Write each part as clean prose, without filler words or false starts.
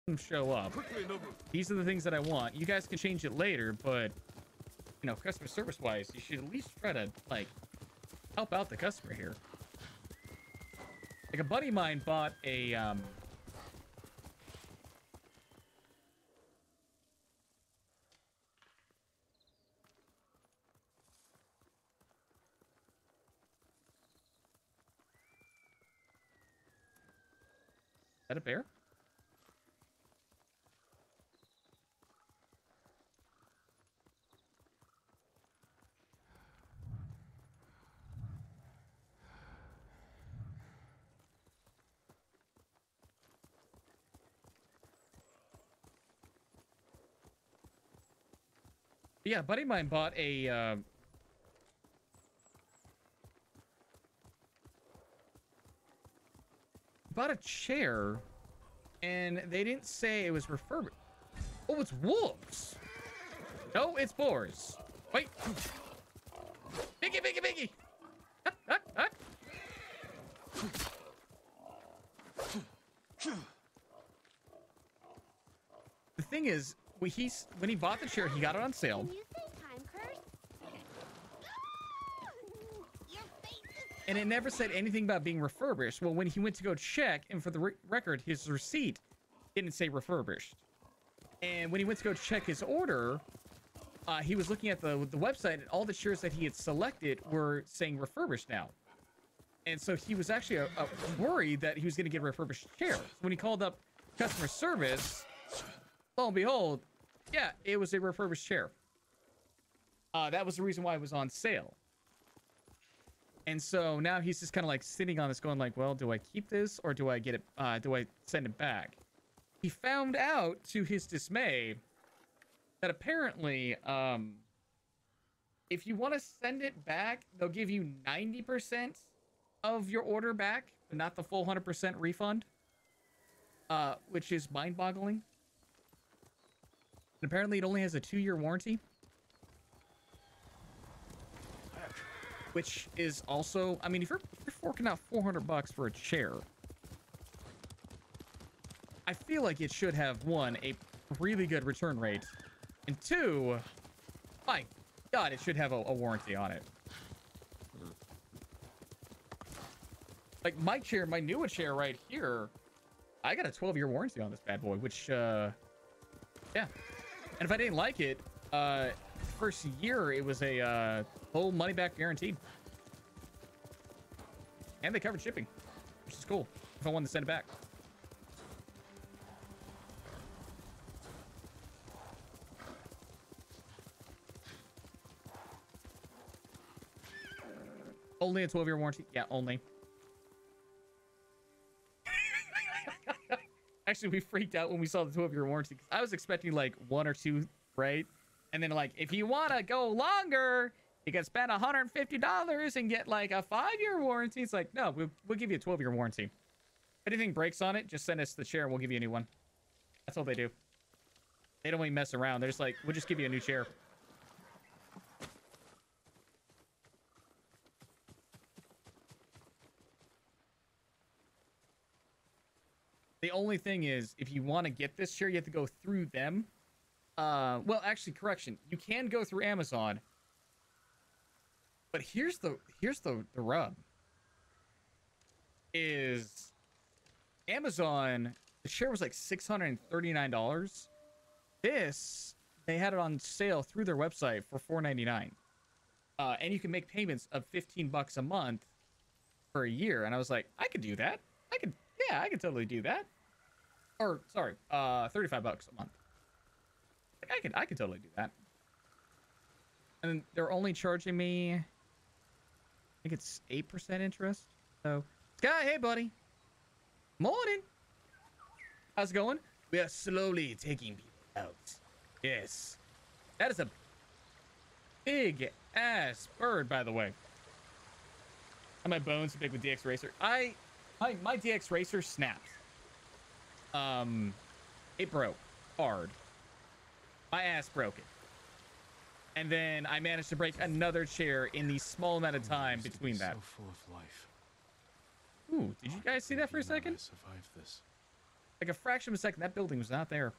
them show up. These are the things that I want. You guys can change it later, but you know, customer service wise, you should at least try to like help out the customer here. Like a buddy of mine bought a is that a bear? Yeah, a buddy of mine bought a chair, and they didn't say it was refurbished. Oh, it's wolves. No, it's boars. Wait. Biggie, biggie, biggie. The thing is, when he bought the chair, he got it on sale. Can you say time curse? Your face is... And it never said anything about being refurbished. Well, when he went to go check, and for the record, his receipt didn't say refurbished. And when he went to go check his order, he was looking at the website, and all the chairs that he had selected were saying refurbished now. And so he was actually worried that he was going to get a refurbished chair. So when he called up customer service, lo and behold, yeah, it was a refurbished chair. That was the reason why it was on sale. And so now he's just kind of like sitting on this going like, well, do I keep this or do I get it? Do I send it back? He found out to his dismay that apparently, if you want to send it back, they'll give you 90% of your order back, but not the full 100% refund, which is mind-boggling. And apparently it only has a 2-year warranty, which is also, I mean, if you're forking out $400 for a chair, I feel like it should have, one, a really good return rate, and two, my God, it should have a warranty on it. Like my chair, my newer chair right here, I got a 12-year warranty on this bad boy, which, yeah. And if I didn't like it, first year, it was a whole money-back guaranteed. And they covered shipping, which is cool if I wanted to send it back. Only a 12-year warranty? Yeah, only. Actually, we freaked out when we saw the 12-year warranty. I was expecting like 1 or 2, right? And then like, if you want to go longer, you can spend $150 and get like a 5-year warranty. It's like, no, we'll give you a 12-year warranty. If anything breaks on it, just send us the chair and we'll give you a new one. That's all they do. They don't even mess around. They're just like, we'll just give you a new chair. The only thing is, if you want to get this chair, you have to go through them. Well, actually, correction. You can go through Amazon. But here's the rub. Is Amazon, the chair was like $639. This, they had it on sale through their website for $499. And you can make payments of $15 a month for a year. And I was like, I could do that. Yeah, I could totally do that. Or sorry, $35 a month. Like, I could totally do that. And they're only charging me, I think it's 8% interest. So, Sky, hey buddy. Morning. How's it going? We are slowly taking people out. Yes. That is a big ass bird, by the way. And my bones are big with DX Racer. My DX Racer snapped. It broke hard. My ass broke it. And then I managed to break another chair in the small amount of time between that. So full of life. Ooh, did you guys see that for a second? Survived this. Like a fraction of a second, that building was not there.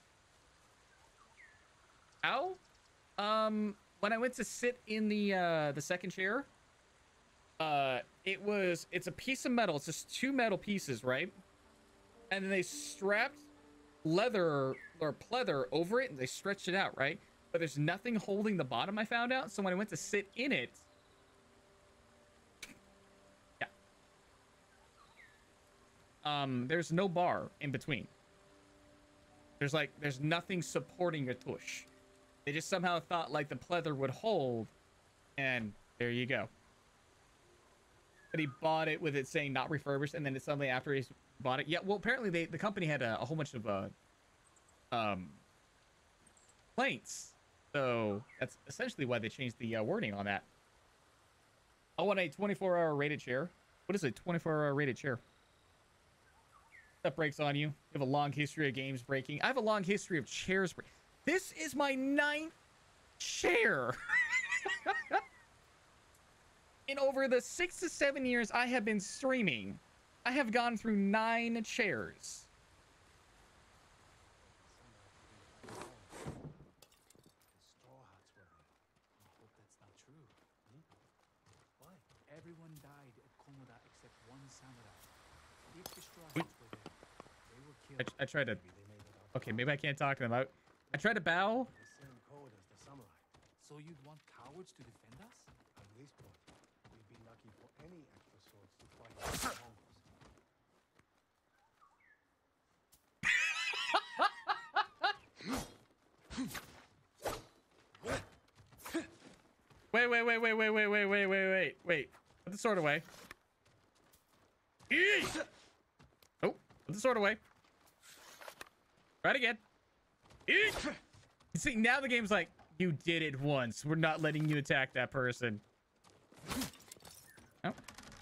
Ow? When I went to sit in the second chair, it's a piece of metal. It's just two metal pieces, right? And then they strapped leather or pleather over it and they stretched it out, right? But there's nothing holding the bottom, I found out. So when I went to sit in it, there's no bar in between. There's nothing supporting your tush. They just somehow thought like the pleather would hold, and there you go. But he bought it with it saying not refurbished, and then it suddenly after he bought it, yeah. Well, apparently the company had a whole bunch of complaints, so that's essentially why they changed the wording on that. I want a 24-hour rated chair. What is a 24-hour rated chair? That breaks on you. You have a long history of games breaking. I have a long history of chairs breaking. This is my 9th chair. In over the 6 to 7 years I have been streaming, I have gone through 9 chairs. Everyone died at Komoda except one samurai. If the straw hats were there, they were killed. I tried to... Okay, maybe I can't talk to them. I tried to bow. The same code as the samurai. So you'd want cowards to defend us? At this point, we'd be lucky for any extra swords to fight the Mongols. Wait. Put the sword away. Eesh! Oh, put the sword away. Try it again. Eesh! You see, now the game's like, you did it once. We're not letting you attack that person. Oh.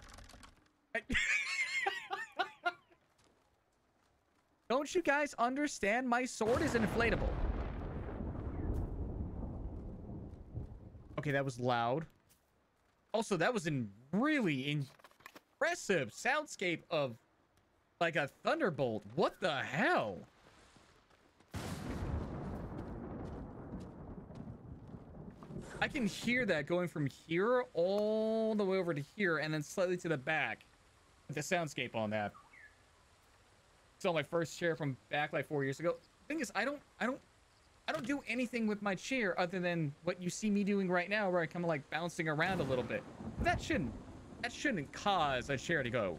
Don't you guys understand? My sword is inflatable. Okay, that was loud. Also, that was in really impressive soundscape of like a thunderbolt. What the hell? I can hear that going from here all the way over to here and then slightly to the back with the soundscape on that. So my first chair from back like 4 years ago. Thing is, I don't do anything with my chair other than what you see me doing right now, where I kind of like bouncing around a little bit. That shouldn't cause a chair to go.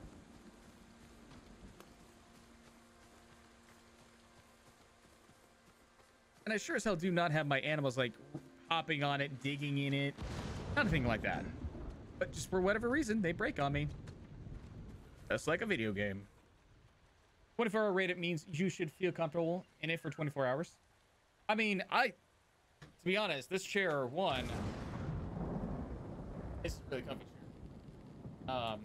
And I sure as hell do not have my animals like hopping on it, digging in it, nothing like that. But just for whatever reason, they break on me. Just like a video game. 24-hour rated means you should feel comfortable in it for 24 hours. I mean, to be honest, this chair, one, it's a really comfy chair.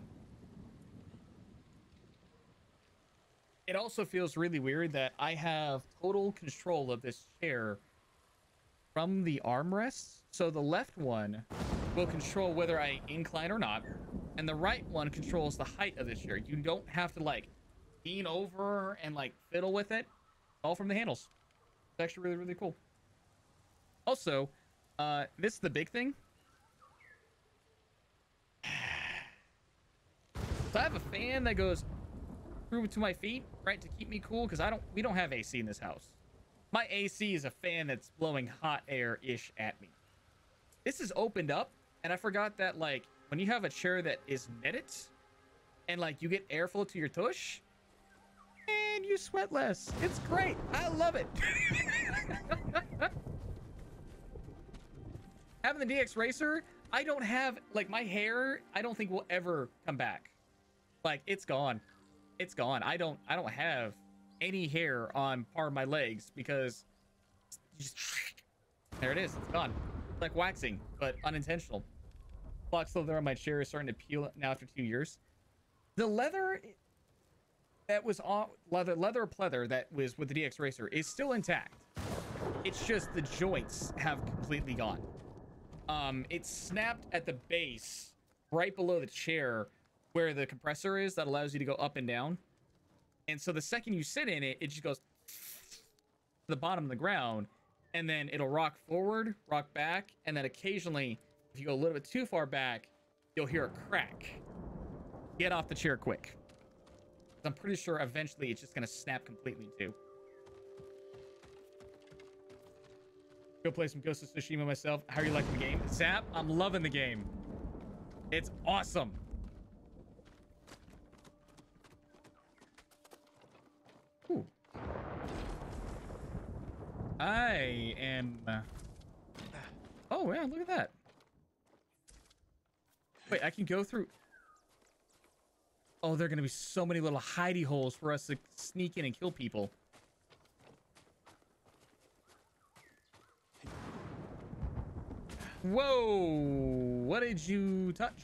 It also feels really weird that I have total control of this chair from the armrests. So the left one will control whether I incline or not, and the right one controls the height of the chair. You don't have to like lean over and like fiddle with it. All from the handles. It's actually really, really cool. Also, this is the big thing. So I have a fan that goes through to my feet, right, to keep me cool, because we don't have AC in this house. My AC is a fan that's blowing hot air-ish at me. This is opened up, and I forgot that, like, when you have a chair that is netted, and, like, you get airflow to your tush, and you sweat less. It's great. I love it. Having the DX Racer, I don't have, like, my hair, I don't think will ever come back. Like, it's gone. It's gone. I don't have any hair on part of my legs because just, there it is. It's gone. It's like waxing, but unintentional. Box leather on my chair is starting to peel now after 2 years. The leather that was on leather or pleather that was with the DX Racer is still intact. It's just the joints have completely gone. It snapped at the base right below the chair where the compressor is that allows you to go up and down. And so the second you sit in it, it just goes to the bottom of the ground, and then it'll rock forward, rock back, and then occasionally, if you go a little bit too far back, you'll hear a crack. Get off the chair quick. I'm pretty sure eventually it's just gonna snap completely too. Go play some Ghost of Tsushima myself. How are you liking the game? Zap, I'm loving the game. It's awesome. Ooh. I am... Oh, yeah, look at that. Wait, I can go through... Oh, there are going to be so many little hidey holes for us to sneak in and kill people. Whoa! What did you touch?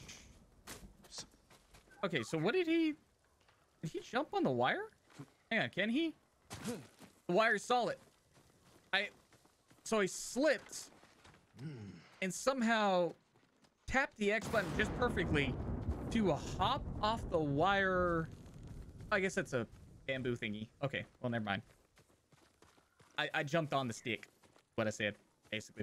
Okay, so what did he... Did he jump on the wire? Hang on, can he? The wire's solid. So he slipped and somehow tapped the X button just perfectly to hop off the wire. I guess that's a bamboo thingy. Okay, well, never mind. I jumped on the stick. What I said, basically.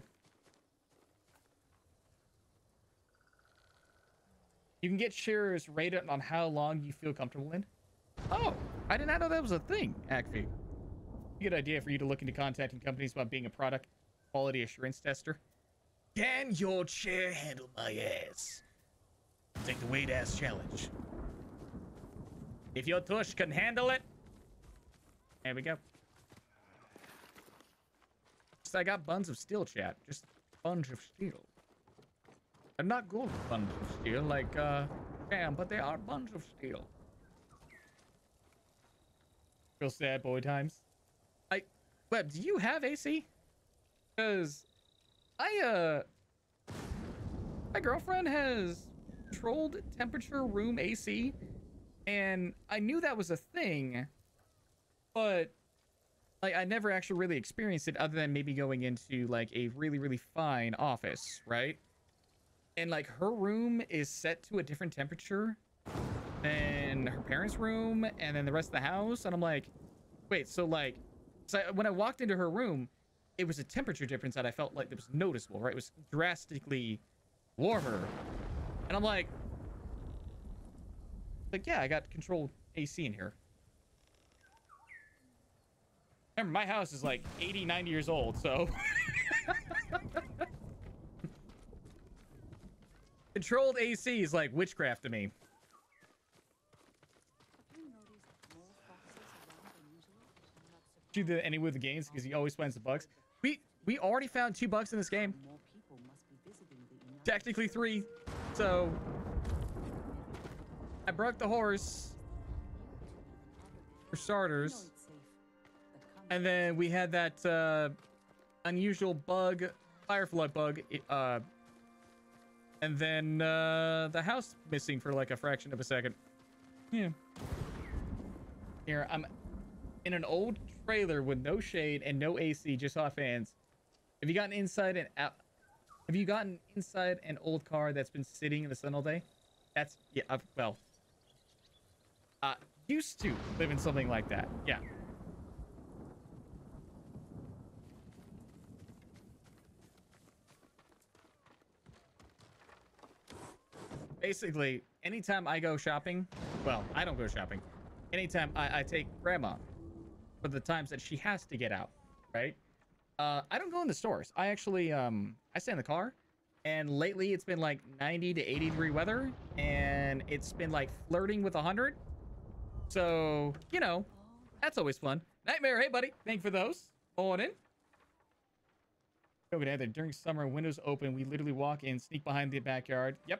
You can get shares rated on how long you feel comfortable in. Oh, I did not know that was a thing, actually. Good idea for you to look into contacting companies about being a product quality assurance tester. Can your chair handle my ass? Take the weight ass challenge. If your tush can handle it. There we go. So I got buns of steel, chat. Just buns of steel. They're not gold buns of steel like jam, but they are buns of steel. Real sad boy times. Web, do you have AC? Because my girlfriend has controlled temperature room AC, and I knew that was a thing, but like I never actually really experienced it other than maybe going into like a really, really fine office, right? And like her room is set to a different temperature than her parents' room and then the rest of the house. And I'm like, wait, so like, when I walked into her room, it was a temperature difference that I felt like it was noticeable, right? It was drastically warmer. And I'm like, yeah, I got controlled AC in here. Remember, my house is like 80, 90 years old, so. Controlled AC is like witchcraft to me. Do any with the games because he always finds the bugs. We already found 2 bugs in this game. Technically 3. So I broke the horse for starters. And then we had that unusual bug, fire flood bug. And then the house missing for like a fraction of a second. Yeah. Here, I'm in an old trailer with no shade and no AC, just hot fans. Have you gotten inside an old car that's been sitting in the sun all day? That's, yeah, well, used to live in something like that. Yeah. Basically, anytime I go shopping, well, I don't go shopping. Anytime I take grandma for the times that she has to get out, right? I don't go in the stores. I actually, I stay in the car. And lately it's been like 90 to 80 degree weather. And it's been like flirting with 100. So, you know, that's always fun. Nightmare, hey buddy. Thank you for those. On in. Okay, during summer, windows open. We literally walk in, sneak behind the backyard. Yep.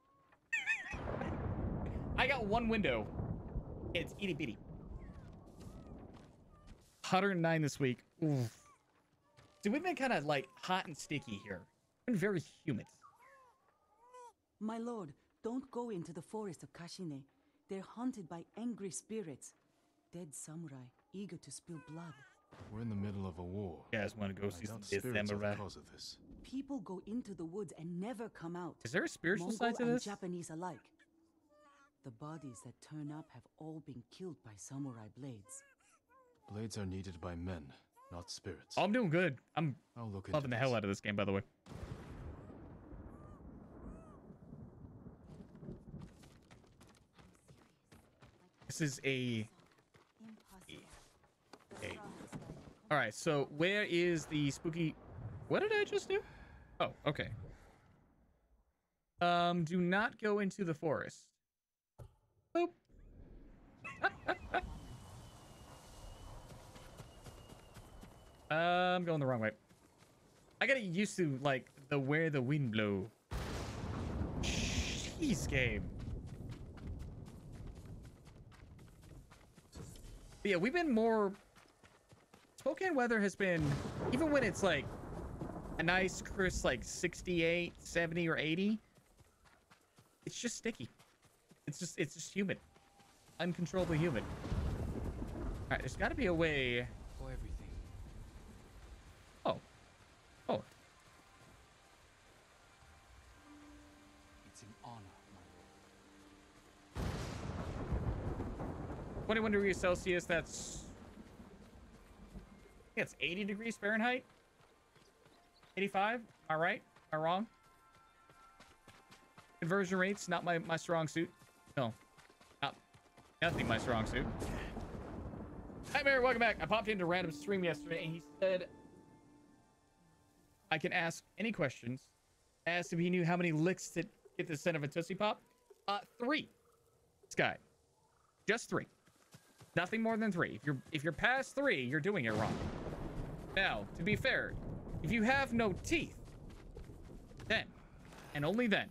I got one window. It's itty bitty. 109 this week. Oof. So we've been kind of like hot and sticky here. Been very humid. My lord, don't go into the forest of Kashine. They're haunted by angry spirits. Dead samurai, eager to spill blood. We're in the middle of a war. You guys want to go see some dead samurai? Because of this. People go into the woods and never come out. Is there a spiritual Mongol side to and this? Japanese alike. The bodies that turn up have all been killed by samurai blades. Blades are needed by men, not spirits. Oh, I'm doing good. I'm I'll look into loving the hell out of this game, by the way. This is a... All right, so where is the spooky... What did I just do? Oh, okay. Do not go into the forest. Boop. I'm going the wrong way. I gotta get used to, like, the where the wind blow. Jeez, game. But yeah, we've been more... Spokane weather has been, even when it's like a nice crisp, like 68, 70, or 80, it's just sticky. It's just humid. Uncontrollably humid. All right, there's got to be a way. For everything. Oh. Oh. It's an honor, my lord. 21 degrees Celsius, that's... I think it's 80 degrees Fahrenheit. 85. All right. Am I wrong? Conversion rates, not my strong suit. No. Nothing my strong suit. Hi, Mary. Welcome back. I popped into a random stream yesterday, and he said I can ask any questions. I asked if he knew how many licks to get the scent of a Tootsie Pop. 3. This guy. Just 3. Nothing more than 3. If you're past 3, you're doing it wrong. Now, to be fair, if you have no teeth, then, and only then,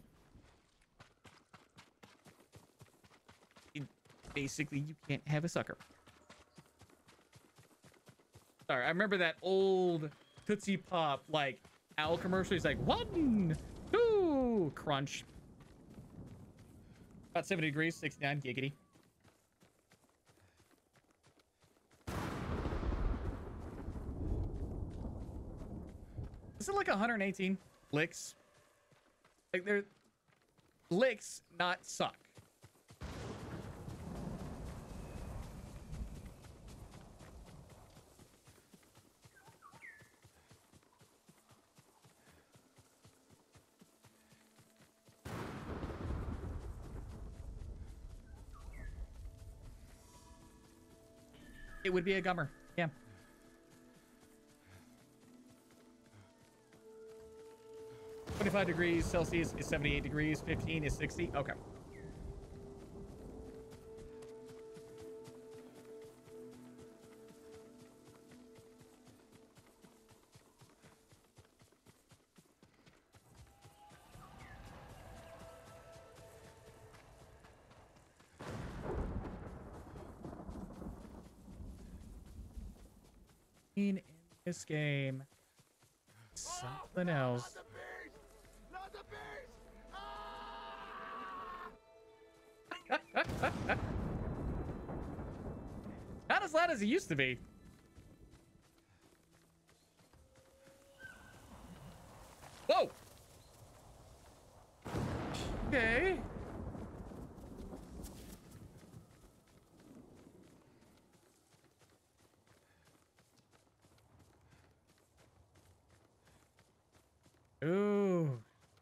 basically you can't have a sucker. Sorry, I remember that old Tootsie Pop, like, owl commercial. He's like, 1, 2, crunch. About 70 degrees, 69, giggity. Is it like 118 licks? Like, they're licks, not suck. It would be a gummer. Yeah. .5 degrees Celsius is 78 degrees. 15 is 60. Okay. In this game, something else. Not the beast! Not as loud as it used to be. Whoa! Okay. Ooh.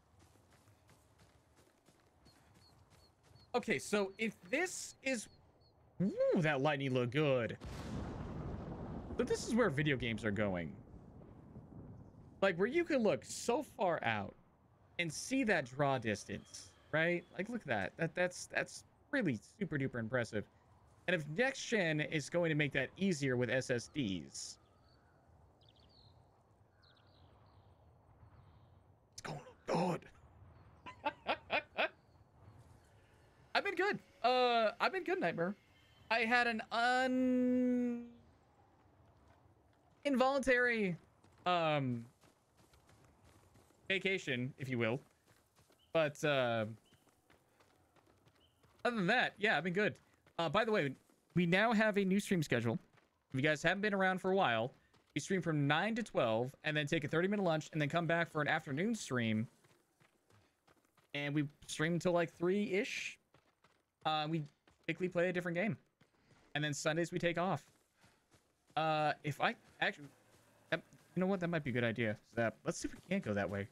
Okay, so if this is... Ooh, that lightning looked good. But this is where video games are going. Like, where you can look so far out and see that draw distance, right? Like, look at that. That's really super duper impressive. And if next gen is going to make that easier with SSDs, it's going to look good. I've been good. I've been good, Nightmare. I had an involuntary vacation, if you will. But other than that, yeah, I've been good. By the way, we now have a new stream schedule. If you guys haven't been around for a while, we stream from 9 to 12 and then take a 30-minute lunch and then come back for an afternoon stream. And we stream until like 3-ish. We typically play a different game, and then Sundays we take off. If I actually, you know what, that might be a good idea. Zap. Let's see if we can't go that way.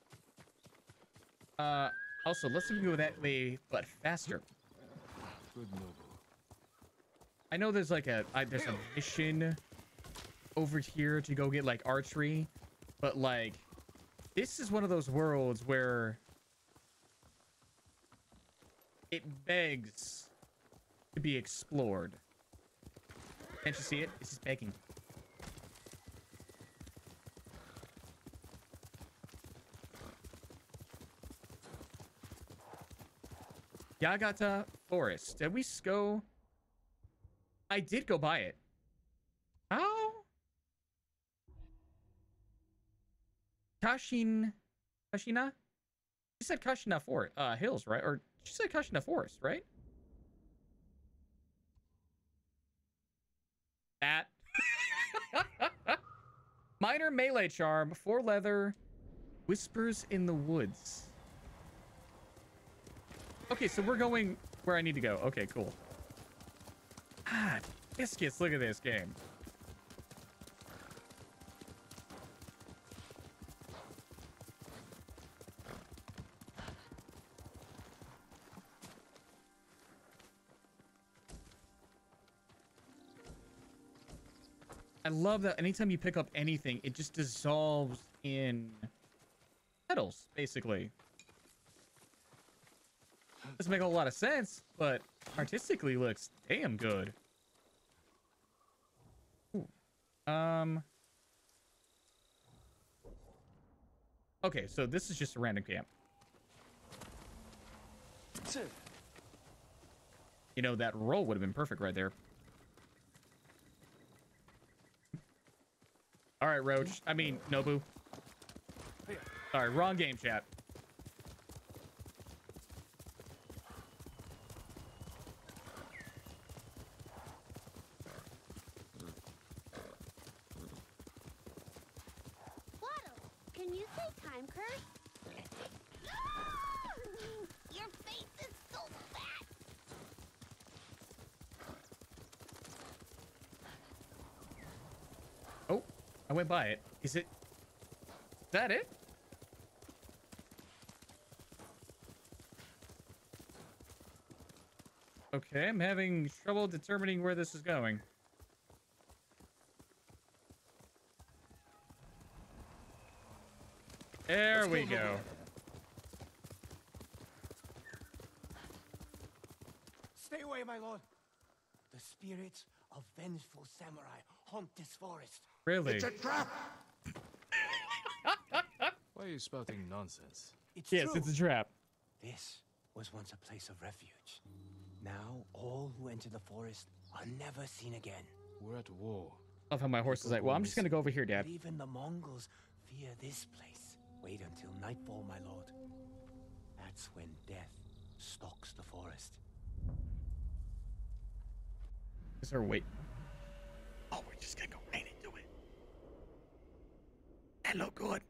Also, let's see if we can go that way, but faster. Good noble. I know there's like there's a mission over here to go get like archery, but like this is one of those worlds where it begs to be explored. Can't you see it? It's just begging. Yagata Forest. Did we go? I did go by it. How? Kashina? You said Kashina Hills, right? Or she said Kashina Forest, right? That. Minor melee charm, 4 leather, whispers in the woods. Okay, so we're going where I need to go. Okay, cool. Ah, biscuits, look at this game. I love that anytime you pick up anything, it just dissolves in petals, basically. Doesn't make a lot of sense, but artistically looks damn good. Ooh. Okay, so this is just a random camp. You know, that roll would have been perfect right there. All right, Roach. I mean, Nobu. Sorry, wrong game, chat. Can you say time curse? Your face is so fat. Oh, I went by it. Is that it? Okay, I'm having trouble determining where this is going. There we go. Stay away, my lord. The spirits of vengeful samurai haunt this forest. Really? It's a trap. Why are you spouting nonsense? It's Yes, true. it's a trap. This was once a place of refuge. Now all who enter the forest are never seen again. We're at war. Love how my horse is like, well, I'm just gonna go over here, Dad. But even the Mongols fear this place. Wait until nightfall, my lord. That's when death stalks the forest. Is there wait? Oh, we're just gonna go right into it. That look good.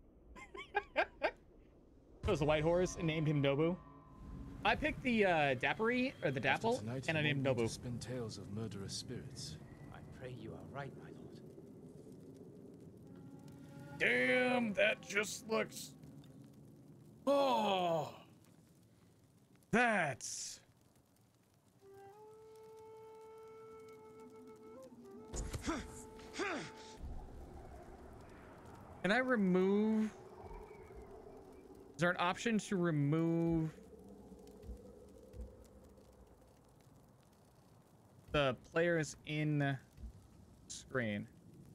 It was a white horse and named him Nobu. I picked the Dappery or the Dapple, After tonight, and I you named won't need Nobu. to spin tales of murderous spirits. I pray you are right, my lord. Damn, that just looks. Oh, that's. Can I remove? Is there an option to remove the players in screen?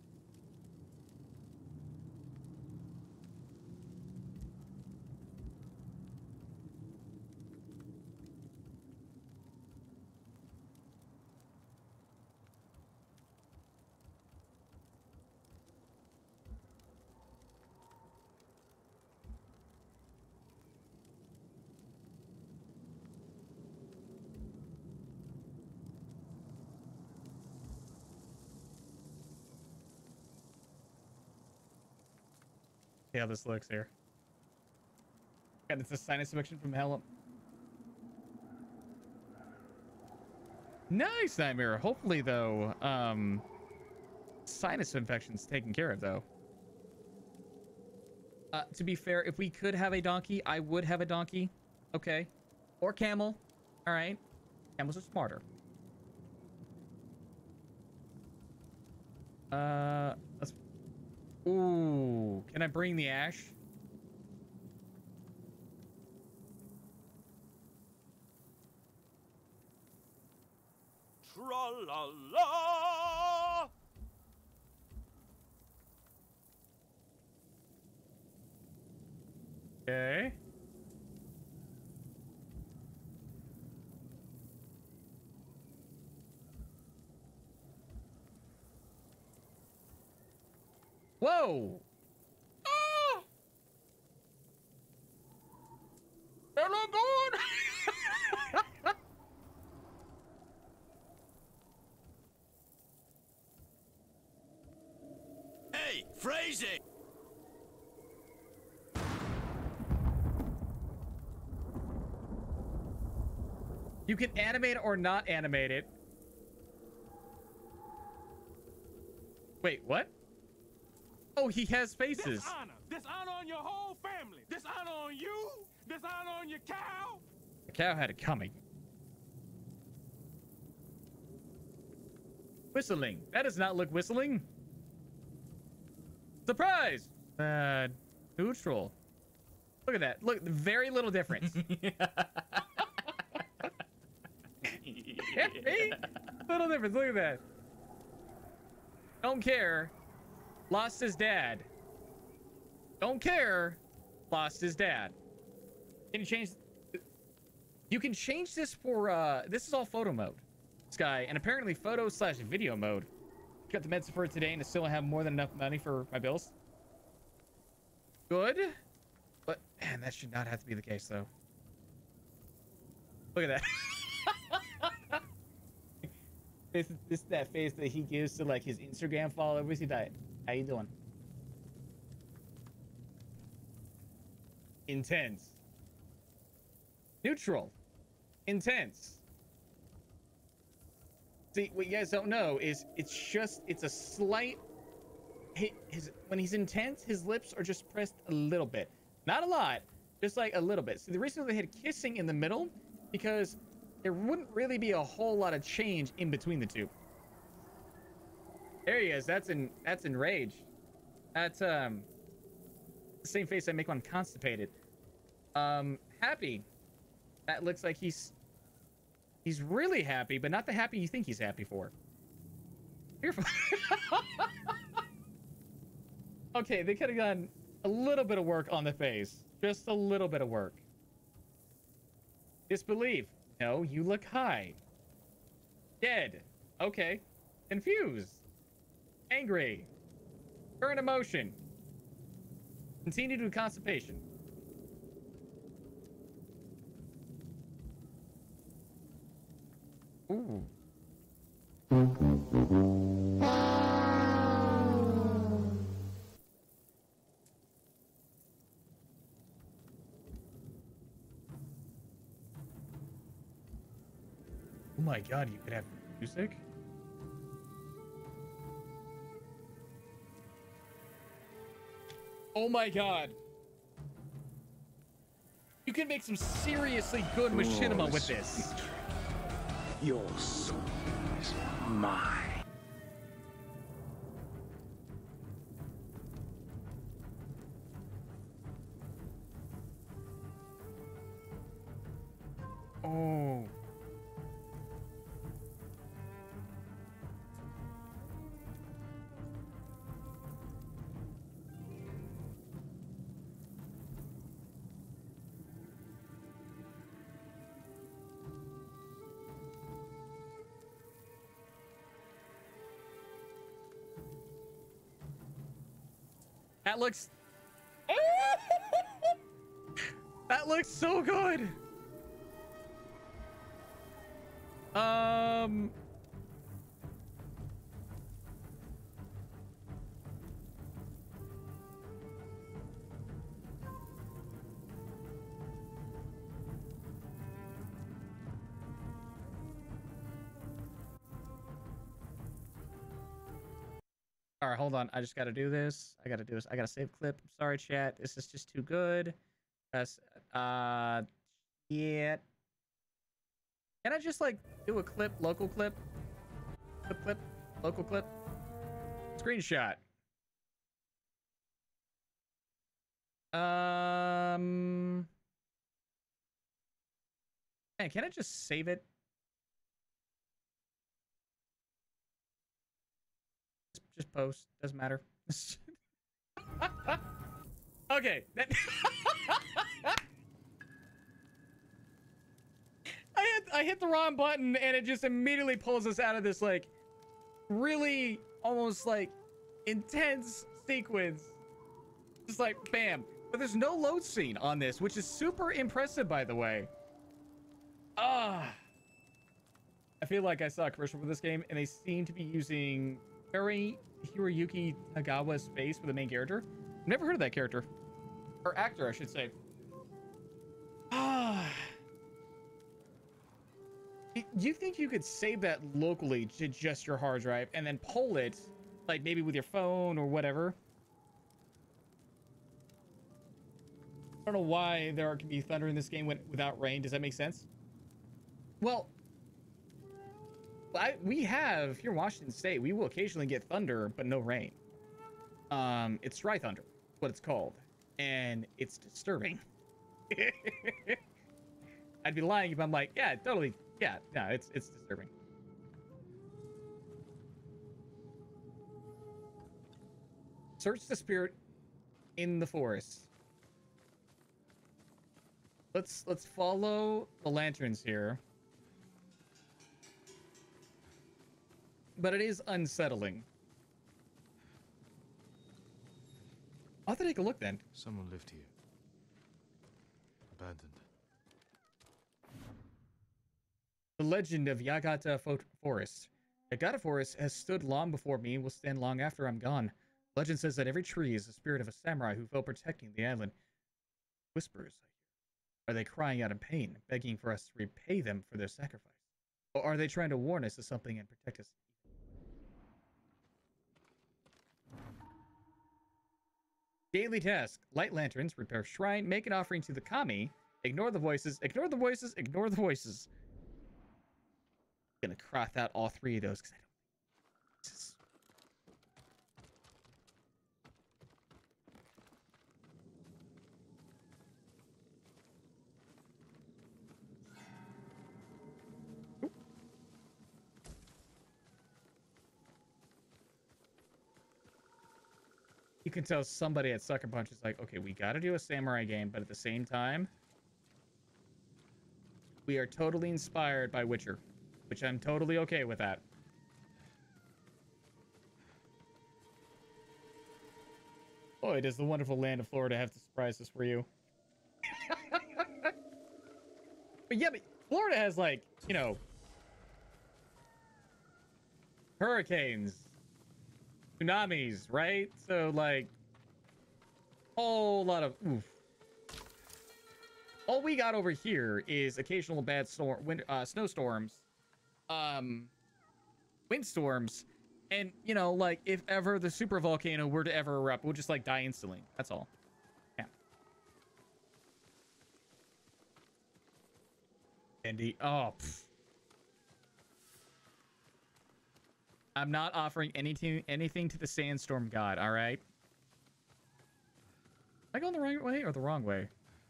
See how this looks here. God, it's a sinus eviction from hell. Nice, Nightmare. Hopefully, though, sinus infection's taken care of, though. To be fair, if we could have a donkey, I would have a donkey. Okay. Or camel. All right. Camels are smarter. Let's... Ooh, can I bring the ash? Tra-la-la! Okay. Whoa! Ah! Hello, good. Hey, phrasing! You can animate or not animate it. Wait, what? Oh, he has faces. Dishonor on your whole family. Dishonor on you. Dishonor on your cow. The cow had it coming. Whistling. That does not look whistling. Surprise! Neutral. Look at that. Look, very little difference. Little difference. Look at that. Don't care. Lost his dad. Don't care. Lost his dad. Can you change? You can change this for, this is all photo mode, Sky, and apparently photo/video mode. Got the meds for today and I still have more than enough money for my bills. Good. But, man, that should not have to be the case, though. Look at that. This is that face that he gives to, like, his Instagram followers. He died. How you doing? Intense. Neutral. Intense. See, what you guys don't know is it's a slight... when he's intense, his lips are just pressed a little bit. Not a lot, just like a little bit. So the reason they had kissing in the middle, because there wouldn't really be a whole lot of change in between the two. There he is. That's enraged. That's the same face I make when I'm constipated. Happy. That looks like he's really happy, but not the happy you think he's happy for. Fearful. Okay, they could have done a little bit of work on the face. Just a little bit of work. Disbelief. No, you look high. Dead. Okay. Confused. Angry. Current emotion. Continue to constipation. Ooh. Oh my god, you could have music? Oh my god. You can make some seriously good machinima with this. Your soul is mine. Oh. That looks... That looks so good. right, hold on. I just got to do this. I got to do this. I got to save clip. I'm sorry, chat. This is just too good. Yes. Yeah. Can I just like do a clip, local clip, clip, local clip, screenshot? Man, can I just save it? Just post. Doesn't matter. Okay. I hit the wrong button and it just immediately pulls us out of this like really almost like intense sequence. Just like bam. But there's no load scene on this, which is super impressive, by the way. I feel like I saw a commercial for this game and they seem to be using very Hiroyuki Tagawa's face for the main character. Never heard of that character. Or actor, I should say. You think you could save that locally to just your hard drive and then pull it, like maybe with your phone or whatever? I don't know why there can be thunder in this game without rain. Does that make sense? Well, we have here in Washington State, we will occasionally get thunder, but no rain. It's dry thunder, what it's called, and it's disturbing. I'd be lying if I'm like, yeah, totally. Yeah, no, it's disturbing. Search the spirit in the forest. Let's follow the lanterns here. But it is unsettling. I'll have to take a look then. Someone lived here. Abandoned. The legend of Yagata Forest. Yagata Forest has stood long before me and will stand long after I'm gone. Legend says that every tree is the spirit of a samurai who fell protecting the island. Whispers, I hear. Are they crying out in pain, begging for us to repay them for their sacrifice? Or are they trying to warn us of something and protect us? Daily task. Light lanterns, repair shrine, make an offering to the kami, ignore the voices, ignore the voices, ignore the voices. I'm gonna cross out all three of those because I don't. You can tell somebody at Sucker Punch is like, okay, we got to do a samurai game, but at the same time, we are totally inspired by Witcher, which I'm totally okay with that. Boy, does the wonderful land of Florida have to surprise us for you. But yeah, but Florida has like, you know, hurricanes, tsunamis, right? So like, whole lot of oof. All we got over here is occasional bad snowstorms, windstorms, and you know, like if ever the super volcano were to ever erupt, we'll just like die instantly. That's all. Yeah. Andy, oh. Pff. I'm not offering anything to the sandstorm god, all right? Am I going the right way or the wrong way?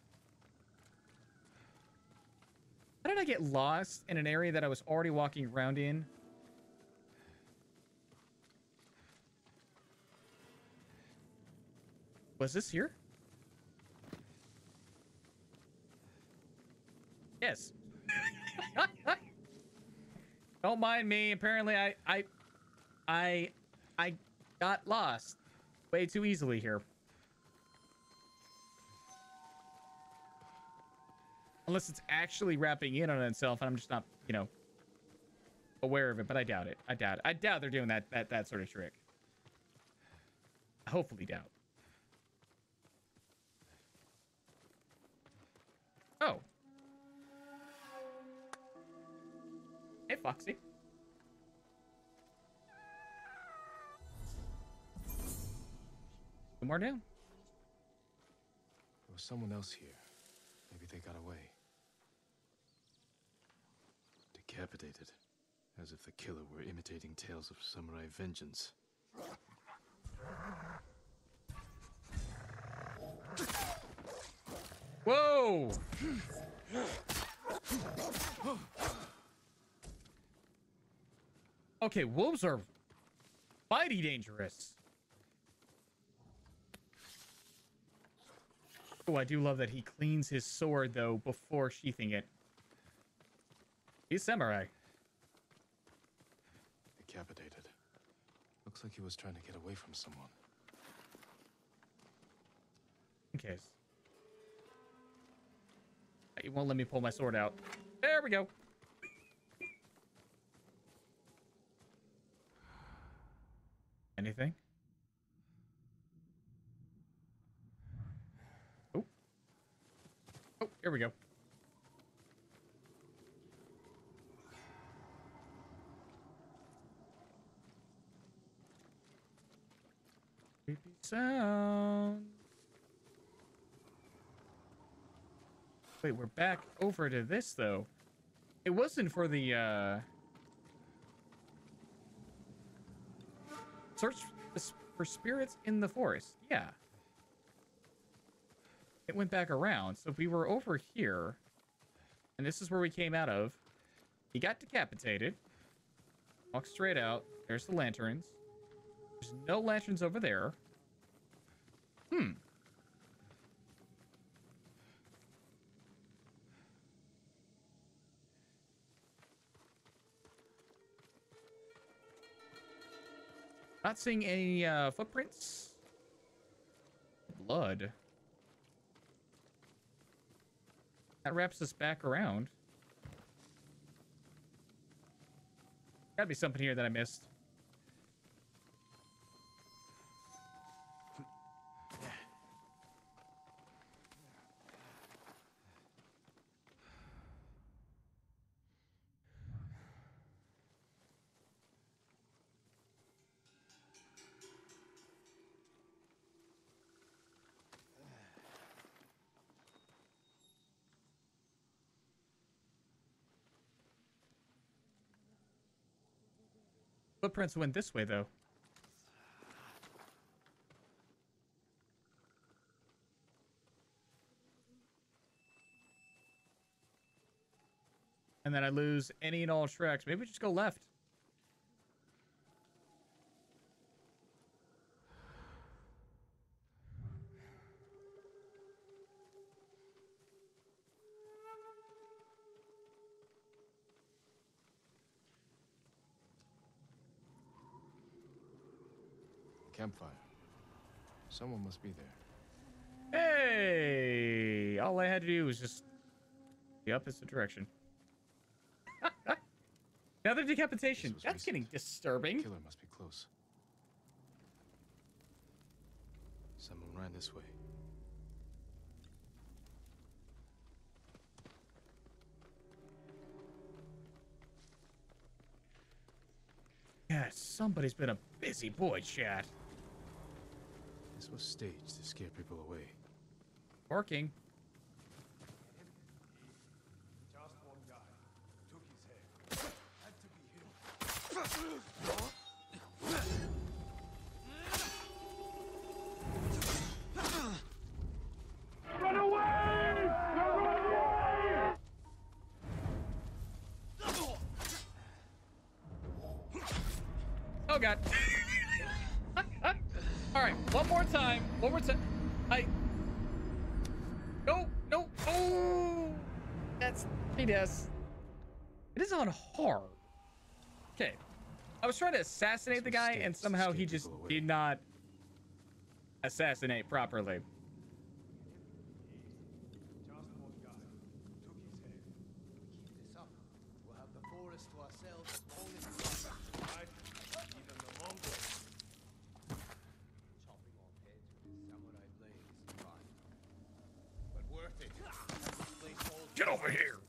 How did I get lost in an area that I was already walking around in? Was this here? Yes. Don't mind me. Apparently I got lost way too easily here. Unless it's actually wrapping in on itself and I'm just not, you know, aware of it, but I doubt it. I doubt they're doing that sort of trick. I hopefully doubt. Oh. Hey, Foxy. Two more down. There was someone else here. Maybe they got away. Decapitated. As if the killer were imitating tales of samurai vengeance. Whoa! Okay, wolves are mighty dangerous. Oh, I do love that he cleans his sword, though, before sheathing it. He's samurai. Decapitated. Looks like he was trying to get away from someone. In case. He won't let me pull my sword out. There we go. Anything? Oh. Oh, here we go. Creepy sound. Wait, we're back over to this, though. It wasn't for the, search for spirits in the forest. Yeah. It went back around. So we were over here. And this is where we came out of. He got decapitated. Walk straight out. There's the lanterns. There's no lanterns over there. Hmm. Not seeing any footprints. Blood. That wraps us back around. Gotta be something here that I missed. Footprints went this way, though. And then I lose any and all tracks. Maybe we just go left. Campfire. Someone must be there. Hey! All I had to do was just the opposite direction. Another decapitation. This was That's recent. getting disturbing. Killer must be close. Someone ran this way. Yeah, somebody's been a busy boy, chat. This was staged to scare people away. Working. Just one guy. Took his head. Had to be him. Run away! Run away! Oh, God. All right, one more time. One more time. No, no. Oh! That's 3 deaths. It is on hard. Okay. I was trying to assassinate the guy, and somehow he just did not assassinate properly. Just one guy. Took his head. Keep this up. We'll have the forest to ourselves all in Right? Even the Mongols. chopping off heads with his samurai blade is fun. But worth it. This place holds Get over here.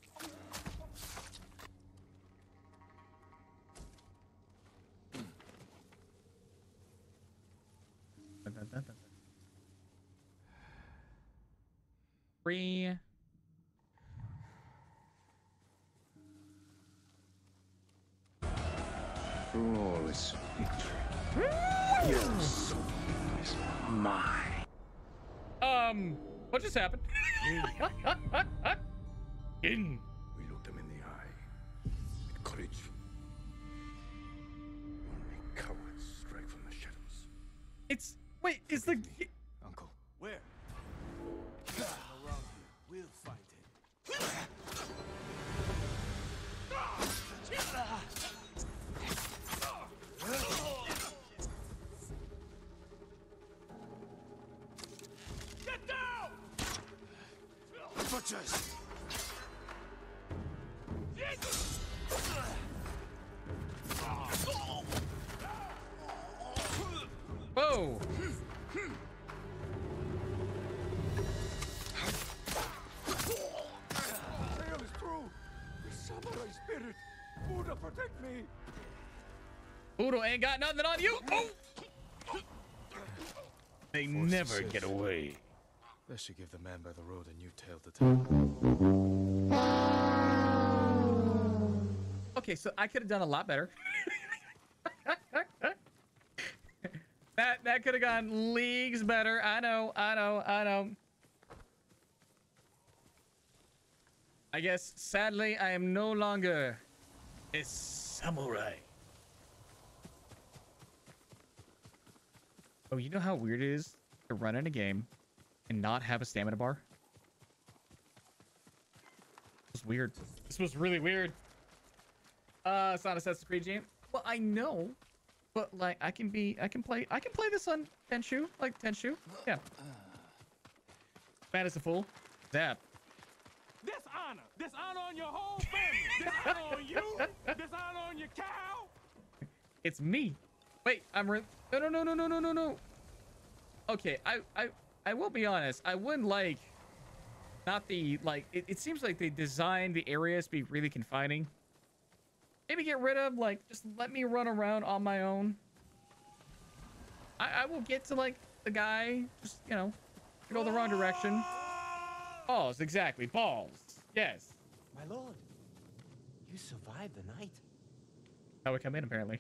free. Flawless victory. Your soul is mine. What just happened? In. We looked them in the eye. With courage. Only cowards strike from the shadows. It's wait, is the Uncle. Where? Around here. We'll find it. Get down! Butchers! whoa? Tale is true! The samurai spirit! Buddha, protect me! Poodle ain't got nothing on you. Oh! They Force never says- get away. That should give the man by the road a new tale to tell. Okay, so I could have done a lot better. that could have gone leagues better. I know. I guess sadly I am no longer a samurai. Oh, you know how weird it is to run in a game and not have a stamina bar? It was weird. This was really weird. It's not Assassin's Creed game. Well, I know, but like I can play this on Tenchu, like Tenchu. Yeah. Bad as a fool. Zap. Dishonor on your whole family! Dishonor on you! Dishonor on your cow! It's me. Wait, no. Okay, I will be honest. I wouldn't like, not the, like, it seems like they designed the areas to be really confining. Maybe get rid of, like, just let me run around on my own. I will get to, like, the guy, just, you know, go the wrong direction. Balls, exactly, balls. Yes. My lord, you survived the night. How we come in, apparently.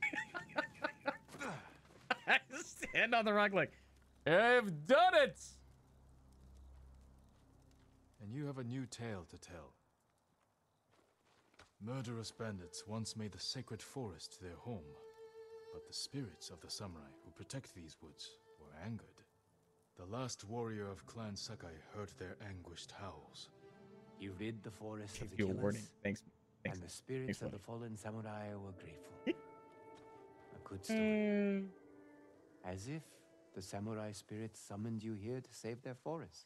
I stand on the rock like, I've done it! And you have a new tale to tell. Murderous bandits once made the sacred forest their home, but the spirits of the samurai who protect these woods were angered. The last warrior of Clan Sakai heard their anguished howls. You rid the forest of Give the you a killers, warning. Thanks. and the spirits Thanks, of the buddy. fallen samurai were grateful. A good story. As if the samurai spirits summoned you here to save their forest.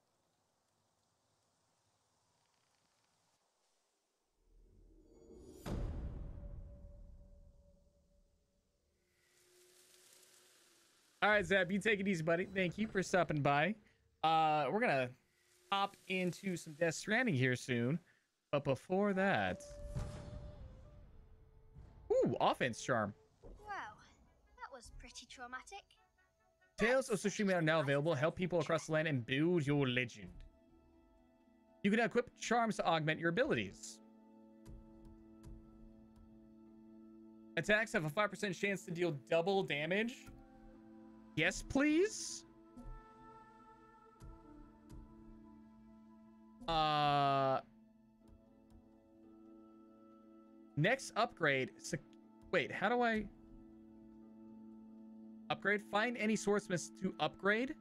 All right, Zeb, you take it easy, buddy. Thank you for stopping by. We're gonna hop into some Death Stranding here soon, but before that, ooh, offense charm. Wow, that was pretty traumatic. Tales of Tsushima are now available. Help people across the land and build your legend. You can equip charms to augment your abilities. Attacks have a 5% chance to deal double damage. Yes, please. Next upgrade. Wait, how do I upgrade? Find any swordsmiths to upgrade.